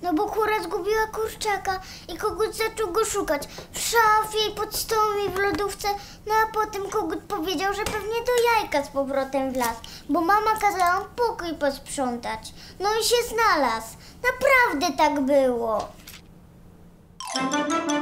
No bo kura zgubiła kurczaka i kogut zaczął go szukać w szafie i pod stołem i w lodówce. No a potem kogut powiedział, że pewnie do jajka z powrotem wlazł, bo mama kazała pokój posprzątać. No i się znalazł. Naprawdę tak było.